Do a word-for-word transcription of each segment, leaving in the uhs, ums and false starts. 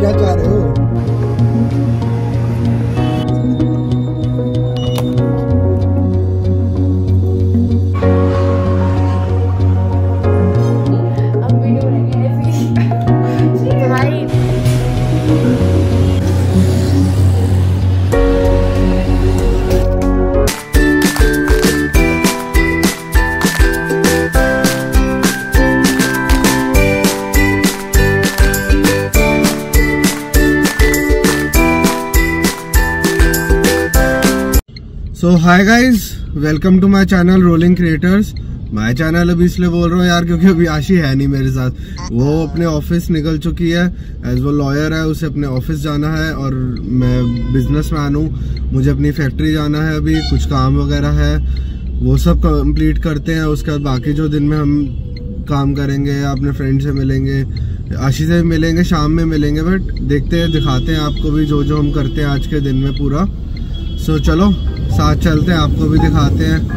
क्या चाह रहे हो? So hi guys, welcome to my channel rolling creators. My channel अभी इसलिए बोल रहा हूँ यार क्योंकि अभी आशी है नहीं मेरे साथ। वो अपने ऑफिस निकल चुकी है, एज वो लॉयर है, उसे अपने ऑफिस जाना है और मैं बिजनेसमैन हूँ, मुझे अपनी फैक्ट्री जाना है। अभी कुछ काम वगैरह है, वो सब कंप्लीट करते हैं। उसके बाद बाकी जो दिन में हम काम करेंगे, अपने फ्रेंड से मिलेंगे, आशी से मिलेंगे, शाम में मिलेंगे। बट देखते हैं, दिखाते हैं आपको भी जो जो हम करते हैं आज के दिन में पूरा। सो so, चलो साथ चलते हैं, आपको भी दिखाते हैं।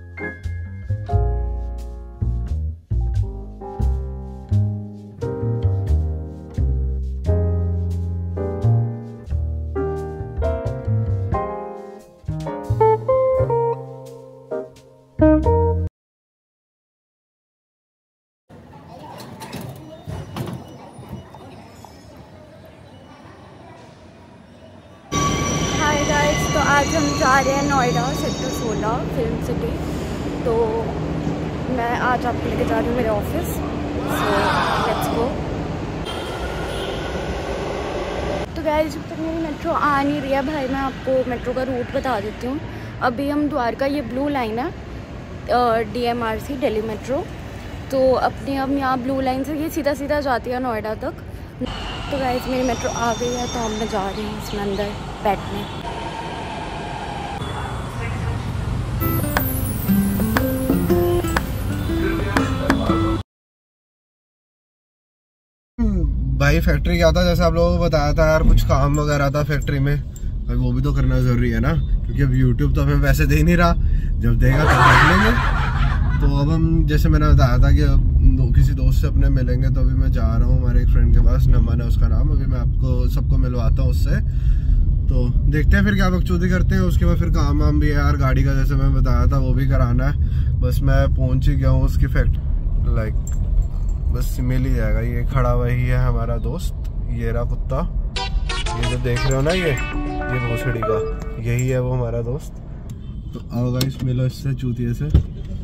तो आज हम जा रहे हैं नोएडा सेक्टर सोलह फिल्म सिटी। तो मैं आज आपको लेके जा रही हूँ मेरे ऑफिस। So let's go. तो गाइस, जब तक मेरी मेट्रो आ नहीं रही है भाई, मैं आपको मेट्रो का रूट बता देती हूँ। अभी हम द्वारका, ये ब्लू लाइन है, D M R C Delhi metro. तो अपने हम यहाँ ब्लू लाइन से ये सीधा सीधा जाती है नोएडा तक। तो गाइस, मेरी मेट्रो आ गई है, तो हम मैं जा रही हूँ इसमें अंदर बैठने। भाई फैक्ट्री क्या था, जैसे आप लोगों को बताया था यार, कुछ काम वगैरह था फैक्ट्री में। भाई वो भी तो करना जरूरी है ना, क्योंकि अब यूट्यूब तो हमें पैसे दे नहीं रहा, जब देगा तब देख लेंगे। तो अब हम, जैसे मैंने बताया था कि अब किसी दोस्त से अपने मिलेंगे, तो अभी मैं जा रहा हूँ हमारे एक फ्रेंड के पास, नमन है उसका नाम। अभी मैं आपको सबको मिलवाता हूँ उससे। तो देखते हैं फिर क्या बकचोदी करते हैं। उसके बाद फिर काम वाम भी है यार, गाड़ी का जैसे मैं बताया था वो भी कराना है। बस मैं पहुँच ही गया हूँ उसकी फैक्ट्री, लाइक बस मिल ही जाएगा। ये खड़ा वही है हमारा दोस्त, ये रहा कुत्ता, ये जो देख रहे हो ना, ये ये भोसड़ी का, यही है वो हमारा दोस्त। तो आओ गाइस, मिलो इससे, चूतिया से।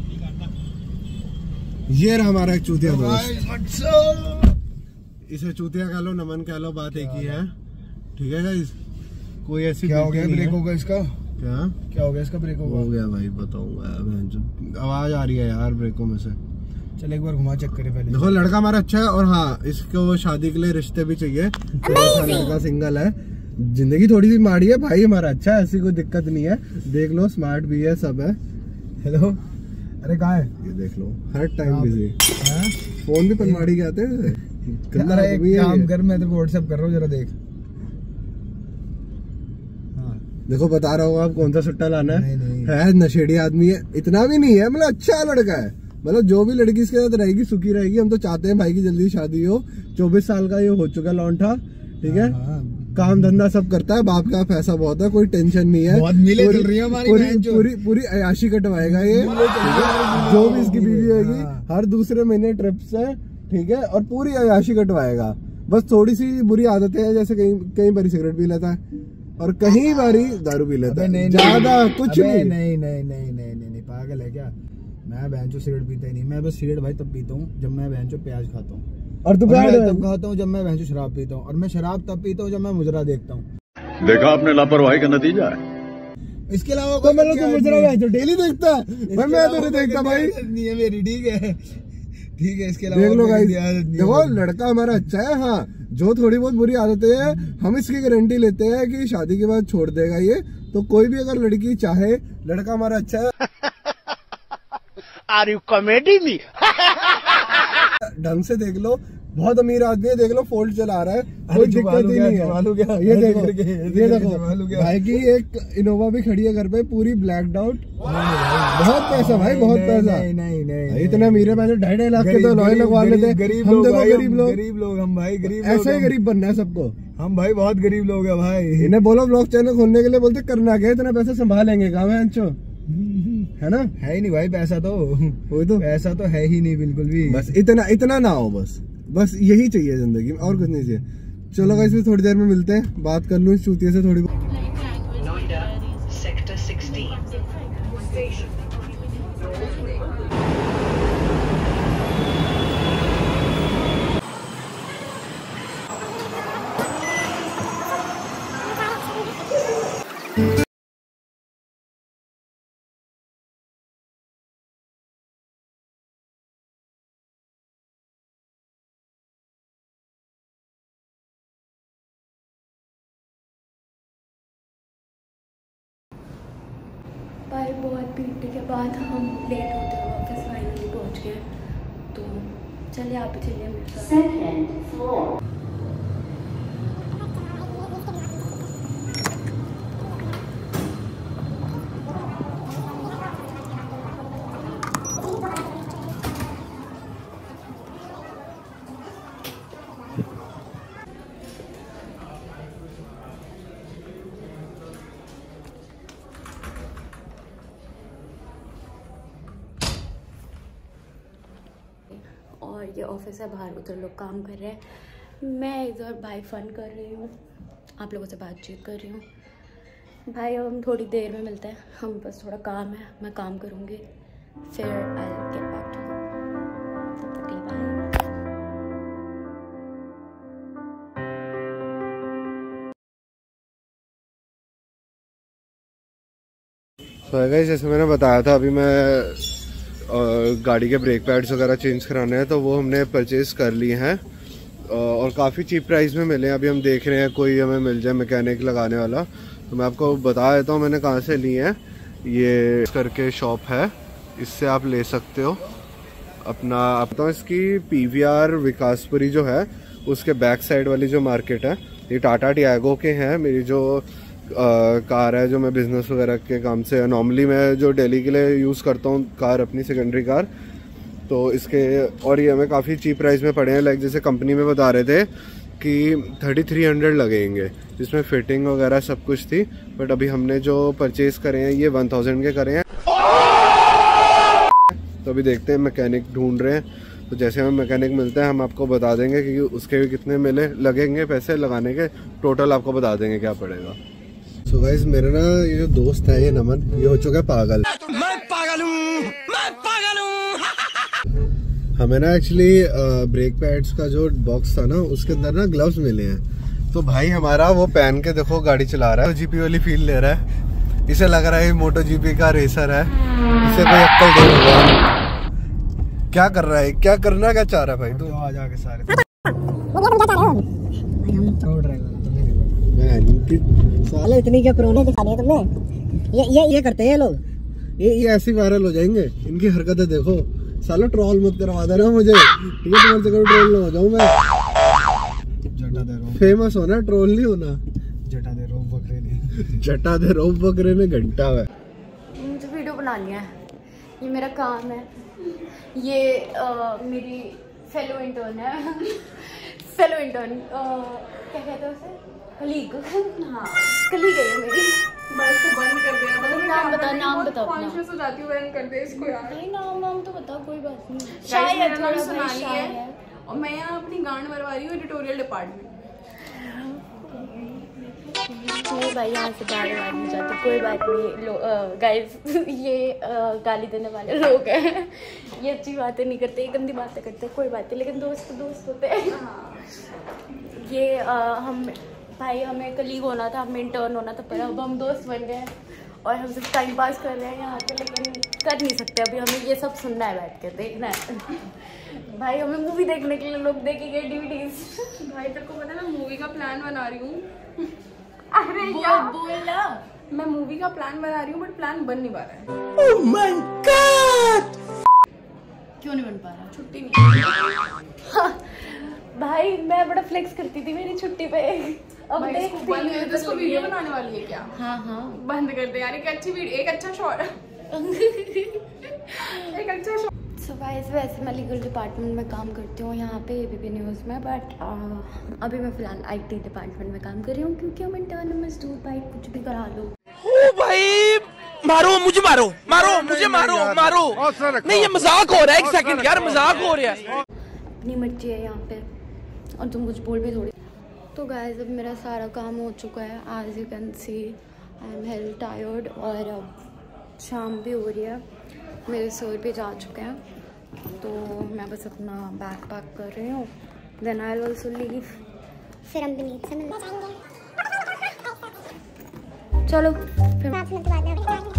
ये रहा हमारा एक चूतिया दोस्त, इसे चूतिया कह लो, नमन कह लो, बात एक ही है। ठीक है गाइस, कोई ऐसी क्या हो गया ब्रेक होगा इसका? क्या क्या हो गया इसका? ब्रेक होगा? हो गया भाई, बताऊंगा। आवाज आ रही है यार ब्रेकों में से। चल एक बार घुमा चेक करे पहले। देखो लड़का हमारा अच्छा है, और हाँ, इसको शादी के लिए रिश्ते भी चाहिए। लड़का सिंगल है, जिंदगी थोड़ी सी माड़ी है, भाई हमारा अच्छा है, ऐसी कोई दिक्कत नहीं है। देख लो, स्मार्ट भी है, सब है। हेलो, अरे कहाँ है? ये देख लो, हर टाइम बिजी। फोन भी पनवाड़ी के आते हैं। काम कर, मैं तेरे को व्हाट्सएप कर रहा हूँ, जरा देख। देखो बता रहा हूँ आप कौन सा सुट्टा लाना है। नहीं, नहीं। है नशेड़ी आदमी है, इतना भी नहीं है, मतलब अच्छा लड़का है। मतलब जो भी लड़की इसके साथ रहेगी सुखी रहेगी। हम तो चाहते हैं भाई की जल्दी शादी हो। चौबीस साल का ये हो चुका लौंडा, ठीक है, काम धंधा सब करता है, बाप का पैसा बहुत है, कोई टेंशन नहीं है। बहुत मिले चल रही है हमारी, पूरी पूरी पूरी अयाशी कटवाएगा ये, जो भी इसकी बीवी रहेगी। हर दूसरे महीने ट्रिप्स है, ठीक है, और पूरी अयाशी कटवाएगा। बस थोड़ी सी बुरी आदतें हैं, जैसे कहीं कहीं बारी सिगरेट पी लेता है और कहीं बारी दारू पी लेता है, ज्यादा कुछ नहीं। नहीं नहीं नहीं नहीं नहीं, पागल है क्या? मैं बहनचो सिगरेट पीता ही नहीं। मैं बस सिगरेट भाई तब पीता हूँ जब मैं बहनचो प्याज खाता हूँ, और दोपहर तब खाता हूँ जब मैं बहनचो शराब पीता हूँ, और मैं शराब तब पीता हूँ जब मैं मुजरा देखता हूँ। देखा आपने लापरवाही का नतीजा है। इसके अलावा तो मतलब तो मुजरा बहनचो डेली देखता है, मैं तो नहीं देखता भाई। नहीं है मेरी, ठीक है ठीक है। इसके अलावा देख लो गाइस, देखो लड़का हमारा अच्छा है। हाँ, जो थोड़ी बहुत बुरी आदतें हैं, हम इसकी गारंटी लेते हैं कि शादी के बाद छोड़ देगा ये। तो कोई भी अगर लड़की चाहे, लड़का हमारा अच्छा है। Are you comedy me? ढंग से देख लो, बहुत अमीर आदमी है, देख लो फोल्ड चला रहा है, कोई दिक्कत ही नहीं है। ये देखो ये देखो भाई की एक इनोवा भी खड़ी है घर पे, पूरी ब्लैक्ड आउट। बहुत पैसा भाई, बहुत पैसा। नहीं नहीं इतने अमीर है, मैंने ढाई ढाई लाख के तो लॉय लगवा लेते। गरीब हम लोग, देखो गरीब लोग, गरीब लोग हम भाई, गरीब ऐसे ही गरीब बनना है सबको। हम भाई बहुत गरीब लोग हैं भाई। इन्हें बोलो ब्लॉग चैनल खोलने के लिए, बोलते करना क्या, इतना पैसा संभालेंगे कहाँ है अंचो, है ना? है ही नहीं भाई पैसा तो, वो तो पैसा तो है ही नहीं बिल्कुल भी। बस इतना इतना ना हो, बस बस यही चाहिए जिंदगी में, और कुछ नहीं चाहिए। चलो गाइस फिर थोड़ी देर में मिलते हैं, बात कर लूँ इस चूतिया से थोड़ी। भाई बहुत पीटने के बाद हम लेट होते हुए ऑफिस फाइनली पहुंच गए, तो चलिए आप भी चलिए मेरे साथ। Second floor. और ये ऑफिस है, बाहर उधर लोग काम कर रहे हैं, मैं इधर भाई फन कर रही हूँ, आप लोगों से बातचीत कर रही हूँ। भाई अब हम थोड़ी देर में मिलते हैं, हम बस थोड़ा काम है, मैं काम करूँगी, फिर I get back to you. तब तक के लिए बाय। so guys, जैसे मैंने बताया था, अभी मैं और गाड़ी के ब्रेक पैड्स वगैरह चेंज कराने हैं, तो वो हमने परचेज़ कर लिए हैं और काफ़ी चीप प्राइस में मिले हैं। अभी हम देख रहे हैं कोई हमें मिल जाए मैकेनिक लगाने वाला, तो मैं आपको बता देता हूँ मैंने कहाँ से लिए हैं। ये करके शॉप है, इससे आप ले सकते हो अपना। आप तो इसकी पीवीआर विकासपुरी जो है उसके बैक साइड वाली जो मार्केट है, ये टाटा टियागो के हैं। मेरी जो आ, कार है, जो मैं बिज़नेस वगैरह के काम से नॉर्मली मैं जो दिल्ली के लिए यूज़ करता हूँ कार, अपनी सेकेंडरी कार, तो इसके और ये हमें काफ़ी चीप प्राइस में पड़े हैं। लाइक जैसे कंपनी में बता रहे थे कि थर्टी थ्री हंड्रेड लगेंगे, जिसमें फिटिंग वगैरह सब कुछ थी, बट अभी हमने जो परचेज़ करे हैं ये वन थाउजेंड के करे हैं। तो अभी देखते हैं, मैकेनिक ढूंढ रहे हैं, तो जैसे हमें मैकेनिक मिलते हैं हम आपको बता देंगे कि उसके भी कितने मिले लगेंगे पैसे लगाने के, टोटल आपको बता देंगे क्या पड़ेगा। सो so गाइस, मेरा ना ये जो दोस्त है ये नमन, ये हो चुका है पागल। मैं पागल हूँ, मैं पागल हूँ। हमें ना एक्चुअली ब्रेक पैड्स का जो बॉक्स था ना, उसके अंदर ना ग्लव्स मिले हैं, तो भाई हमारा वो पहन के देखो गाड़ी चला रहा है, जीपी वाली फील ले रहा है, इसे लग रहा है मोटो जीपी का रेसर है, इसे कोई अक्ल दे भगवान। क्या कर रहा है, क्या करना क्या चाह रहा है भाई तू? आ जाके सारे साले इतनी क्या प्रोने दिखानी है तुमने? ये ये ये करते हैं लोग, ये ये ऐसी वायरल हो जाएंगे, इनकी हरकतें देखो। साला ट्रोल मत करवा देना मुझे, ठीक है? तुम्हारे चक्कर ट्रोल ना हो जाऊं मैं। जटा दे रो, फेमस होना, ट्रोल नहीं होना। जटा दे रो बकरे ने जटा दे रो बकरे ने घंटा है। मुझे वीडियो बनानी है, ये मेरा काम है, ये आ, मेरी फेलो इंटर्न है फेलो इंटर्न क्या कहते हैं उसे, कलीग। हाँ कलीग है ये मेरी। मैं इसको बंद कर दिया, मतलब नाम बता, नाम बता अपना। कॉन्शियस हो जाती हूँ, बंद कर दे इसको यार। नहीं नाम नाम तो बता, कोई बात नहीं। शायद थोड़ा सुनानी है, और मैं यहाँ अपनी गांड मरवा रही हूँ एडिटोरियल डिपार्टमेंट। नहीं भाई यहाँ से बाहर बात नहीं जाती, कोई बात नहीं। गाइस ये आ, गाली देने वाले लोग हैं, ये अच्छी बातें नहीं करते, ये गंदी बातें करते, कोई बात नहीं, लेकिन दोस्त दोस्त होते हैं। ये आ, हम भाई हमें कलीग होना था, हमें इंटर्न होना था, पर अब हम दोस्त बन गए और हम सिर्फ टाइम पास कर रहे हैं यहाँ पे, लेकिन कर नहीं सकते अभी, हमें ये सब सुनना है, बैठ के देखना है। भाई हमें मूवी देखने के लिए लोग देखेंगे डीवीडीज। भाई तेरे को पता है मैं मूवी का प्लान बना रही हूँ। अरे यार बोल ना, मैं मूवी का प्लान बना रही हूँ बट प्लान बन नहीं पा रहा है। ओह माय गॉड, क्यों नहीं बन पा रहा? छुट्टी नहीं। भाई मैं बड़ा फ्लेक्स करती थी मेरी छुट्टी पे। अब भाई इसको बंद कर दे, इसको वीडियो बनाने वाली है क्या? हाँ हाँ बंद कर दे यार, एक अच्छी वीडियो, एक अच्छा शॉट एक अच्छा शॉट। सो गाइस वैसे मैं लीगल डिपार्टमेंट में काम करती हूँ यहाँ पे एबीपी न्यूज़ में, बट अभी मैं फ़िलहाल आईटी डिपार्टमेंट में काम कर रही हूँ क्योंकि हम इंटर्न मजदूर भाई कुछ भी करा लो। ओ भाई मारो मुझे, मारो मारो मुझे, मारो मारो। नहीं ये मजाक हो रहा है, एक सेकंड यार मजाक हो रहा है। अपनी मर्जी है यहाँ पे और तुम कुछ बोल भी थोड़ी। तो गाइस अब मेरा सारा काम हो चुका है, as you can see I am hell tired और अब शाम भी हो रही है, मेरे सर भी जा चुके हैं, तो मैं बस अपना बैग पैक कर रही हूँ, then I will also leave. फिर हम विनीत से मिलने जाएंगे। चलो फिर पाँच मिनट बाद में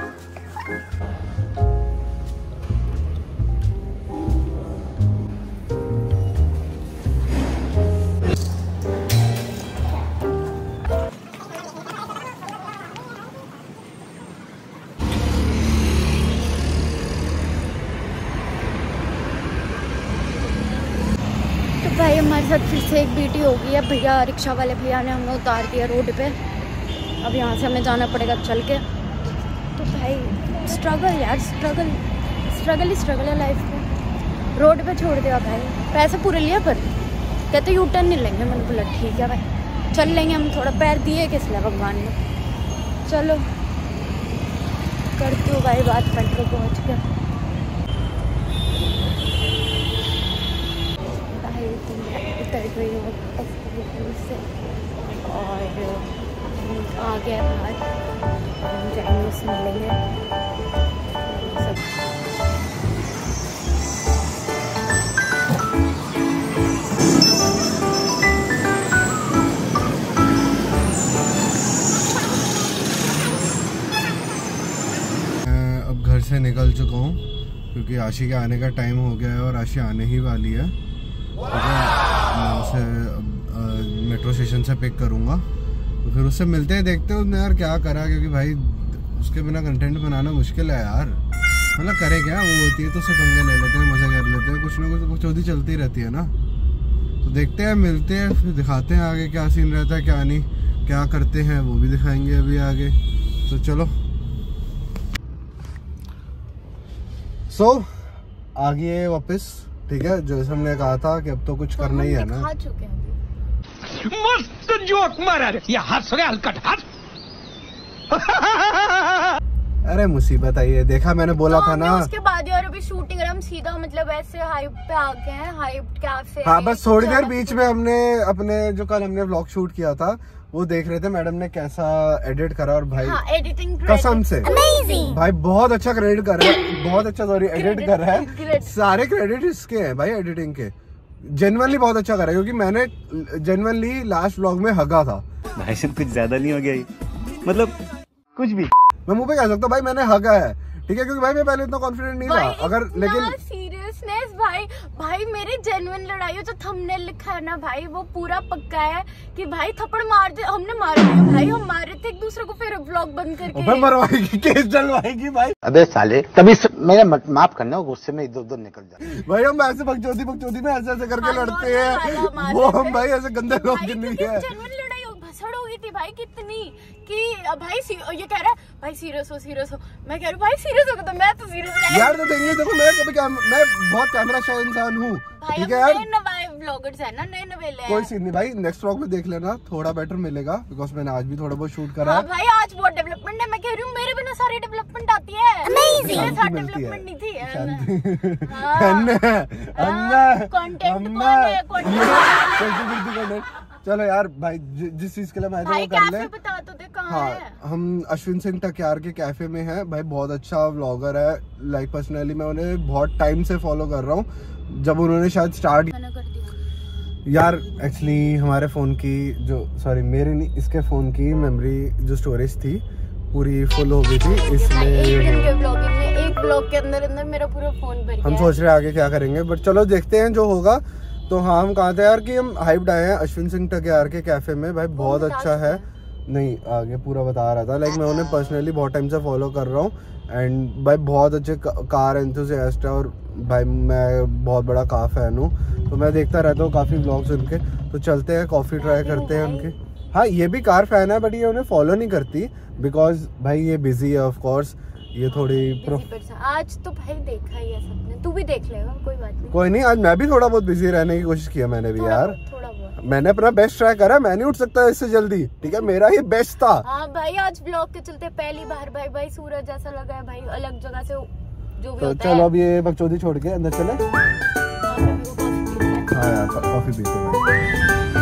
भाई हमारे साथ फिर से एक बीटी हो गई है। भैया रिक्शा वाले भैया ने हमें उतार दिया रोड पे, अब यहाँ से हमें जाना पड़ेगा चल के। तो भाई स्ट्रगल यार, स्ट्रगल स्ट्रगल ही स्ट्रगल है लाइफ में। रोड पे छोड़ दिया भाई, पैसे पूरे लिए पर कहते यू टर्न नहीं लेंगे। मैंने बोला ठीक है भाई चल लेंगे हम, थोड़ा पैर दिए किस लिए भगवान ने। चलो करती हूँ भाई बात मेट्रो पहुँच के। उतर गई हूँ से और आ गया बाहर, हम जाएंगे उससे मिलेंगे सब। मैं अब घर से निकल चुका हूँ क्योंकि आशी के आने का टाइम हो गया है और आशी आने ही वाली है। मैं उसे मेट्रो स्टेशन से पिक करूँगा, तो फिर उससे मिलते हैं, देखते हैं उसने यार क्या करा, क्योंकि भाई उसके बिना कंटेंट बनाना मुश्किल है यार। मतलब करे क्या, वो होती है तो उससे पंगे ले लेते हैं, मज़े कर लेते हैं, कुछ ना कुछ कुछ चौधी चलती रहती है ना। तो देखते हैं, मिलते हैं, फिर दिखाते हैं आगे क्या सीन रहता है क्या नहीं, क्या करते हैं वो भी दिखाएंगे अभी आगे। तो चलो सो so, आगे वापस, ठीक है, जैसे हमने कहा था कि अब तो कुछ तो करना ही है ना। खा चुके हैं मस्त जोक मारा रे, ये हंस रहे हलकट हंस। अरे मुसीबत आई है, देखा मैंने बोला तो था ना। उसके बाद यार अभी शूटिंग हम सीधा मतलब ऐसे हाइप पे आ गए हैं, हाइप कैफे। हाँ बस थोड़ी देर बीच में हमने अपने जो कल हमने व्लॉग शूट किया था वो देख रहे थे, मैडम ने कैसा एडिट करा, और भाई हाँ, एडिटिंग कसम से भाई बहुत अच्छा क्रेडिट कर रहा है, बहुत अच्छा सॉरी एडिट कर रहा है। सारे क्रेडिट इसके हैं भाई एडिटिंग के, जेन्युइनली बहुत अच्छा कर रहा है, क्योंकि मैंने जेन्युइनली लास्ट व्लॉग में हगा था। भाई सब कुछ ज्यादा नहीं हो गया, मतलब कुछ भी मैं मुंह पे कह सकता हूँ भाई मैंने हगा है, ठीक है, क्योंकि भाई मैं पहले इतना कॉन्फिडेंट नहीं था। अगर लेकिन सीरियसनेस भाई भाई मेरी जेन्युइन लड़ाई हो, जो थंबनेल लिखा है ना भाई वो पूरा पक्का है कि भाई थप्पड़ मार दे, हमने मारे थे भाई, हम मारे थे एक दूसरे को, फिर व्लॉग बंद करके मरवाएगी, केस डलवाएगी भाई। अबे साले तभी मेरा माफ करना, गुस्से में इधर उधर निकल जाए भाई। हम ऐसे बकचोदी बकचोदी में ऐसे ऐसे करके लड़ते हैं, वो हम भाई ऐसे गंदे लोग नहीं है। भसड़ हो गई थी भाई कितनी कि भाई ये कह रहा है भाई सीरियस हो सीरियस हो, मैं कह रही हूँ भाई सीरियस हो तो मैं तो सीरियस यार। तो देंगे देखो मैं कभी क्या, मैं बहुत कैमरा शाय इंसान हूँ, ठीक है यार। नए नए व्लॉगर्स है ना, नए नवेले कोई सीन नहीं भाई, नेक्स्ट व्लॉग में देख लेना थोड़ा बेटर मिलेगा, बिकॉज मैंने आज भी थोड़ा बहुत शूट करा है भाई। आज बहुत डेवलपमेंट है, मैं कह रही हूँ मेरे बिना सारी डेवलपमेंट आती है, मेरे साथ डेवलपमेंट नहीं थी। चलो यार भाई जिस चीज के लिए मैं वो कर ले। बता तो दे कहाँ हाँ है? हम अश्विन सिंह टक्यार के कैफे में हैं भाई, बहुत अच्छा व्लॉगर है, लाइक पर्सनली मैं उन्हें बहुत टाइम से फॉलो कर रहा हूँ, जब उन्होंने शायद स्टार्ट यार। एक्चुअली हमारे फोन की जो सॉरी मेरे नहीं इसके फोन की मेमोरी जो स्टोरेज थी पूरी फुल हो गई थी, इसलिए एक दिन के ब्लॉगिंग में एक ब्लॉग के अंदर अंदर मेरा पूरा फोन भर गया। हम सोच रहे हैं आगे क्या करेंगे, बट चलो देखते हैं जो होगा। तो हाँ हम कहा थे यार कि हम हाइप्ड आए हैं अश्विन सिंह टक्यार के कैफे में भाई, बहुत अच्छा है नहीं आगे पूरा बता रहा था। लाइक मैं उन्हें पर्सनली बहुत टाइम से फॉलो कर रहा हूँ एंड भाई बहुत अच्छे कार एंथुसियास्ट है और भाई मैं बहुत बड़ा कार फैन हूँ, तो मैं देखता रहता हूँ काफ़ी व्लॉग्स उनके। तो चलते हैं कॉफ़ी ट्राई करते हैं उनके। हाँ ये भी कार फैन है बट ये उन्हें फॉलो नहीं करती बिकॉज भाई ये बिजी है ऑफ कोर्स, ये थोड़ी प्रोफ... आज तो भाई देखा ही है सबने, तू भी देख लेगा कोई बात नहीं। कोई नहीं, आज मैं भी थोड़ा बहुत बिजी रहने की कोशिश किया मैंने भी यार, थोड़ा बहुत मैंने अपना बेस्ट ट्राई करा, मैं नहीं उठ सकता इससे जल्दी, ठीक है मेरा ही बेस्ट था। हाँ भाई आज ब्लॉग के चलते पहली बार भाई भाई सूरज जैसा लगा है भाई, अलग जगह से जो भी तो होता चलो है। अब ये बकचोदी छोड़ के अंदर चले। हाँ यार कॉफी पीते हैं।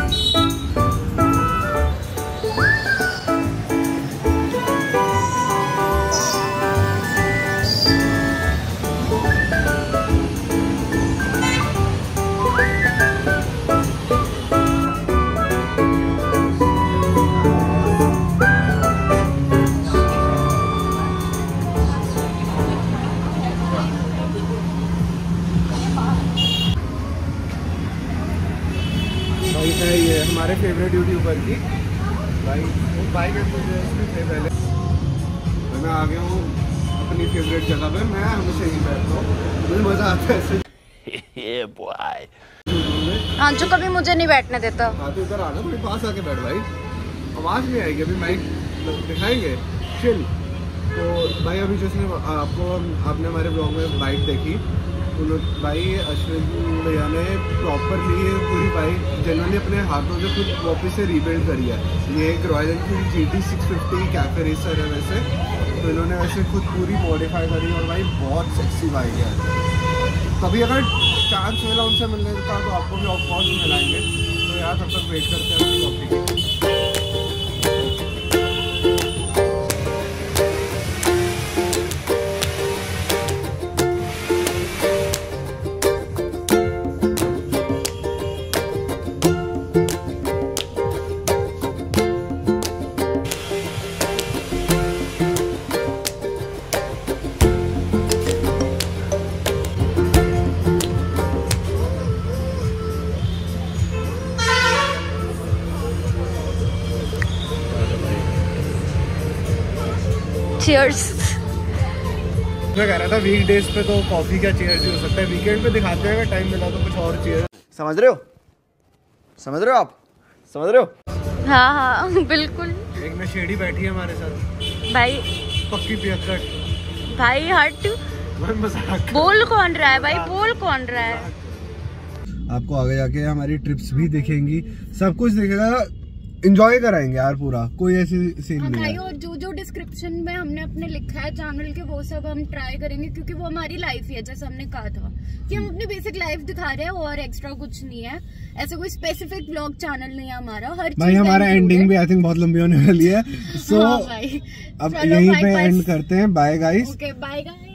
है ये हमारे फेवरेट यूट्यूबर की भाई, वो बाइक एंथुसियास्ट थे पहले, तो मैं आ गया हूँ अपनी फेवरेट जगह पे, मैं हमेशा यहीं बैठता हूँ, मुझे मजा आता है ऐसे। हाँ जो कभी मुझे नहीं बैठने देता। हाँ तो इधर आना, थोड़ी पास आके बैठ भाई, आवाज़ नहीं आएगी, अभी माइक दिखाएंगे चिल। तो भाई अभी जिसने आपको आपने हमारे ब्लॉग में बाइक देखी, भाई अश्विन भैया ने प्रॉपरली ये पूरी बाइक जिन्होंने अपने हाथों से खुद वापस से रीबिल्ड करी है। ये एक Royal Enfield G T six fifty cafe racer है वैसे, तो इन्होंने वैसे खुद पूरी मॉडिफाई करी और भाई बहुत सेक्सी बाइक है। कभी अगर चांस मिला उनसे मिलने का तो आपको भी ऑफकोर्स मिलाएंगे। तो यार तब तक वेट करते हैं अपनी कॉफी की। चीयर्स। मैं कह रहा था वीक डेज पे तो कॉफी का चीयर्स ही हो सकता है, वीकेंड पे दिखाते हैं अगर टाइम मिला तो कुछ और चीयर्स। समझ रहे हो समझ रहे हो आप समझ रहे हो? हाँ हाँ बिल्कुल। एक नशेड़ी बैठी है हमारे साथ भाई, पक्की पियक्कड़ भाई हट, मजाक बोल कौन रहा है भाई, बोल कौन रहा है। आपको आगे जाके हमारी ट्रिप्स भी दिखेंगी, सब कुछ दिखेगा, एंजॉय कराएंगे यार पूरा, कोई ऐसी सीन हाँ नहीं भाई, है। और जो जो डिस्क्रिप्शन में हमने अपने लिखा है चैनल के वो सब हम ट्राई करेंगे, क्योंकि वो हमारी लाइफ ही है, जैसे हमने कहा था कि हम अपनी बेसिक लाइफ दिखा रहे हैं और एक्स्ट्रा कुछ नहीं है, ऐसा कोई स्पेसिफिक व्लॉग चैनल नहीं है हमारा। हर भाई हमारा एंडिंग भी आई थिंक बहुत लंबी होने वाली है, सो हाँ भाई, अब यहीं पे एंड करते हैं। Bye guys. Okay bye guys.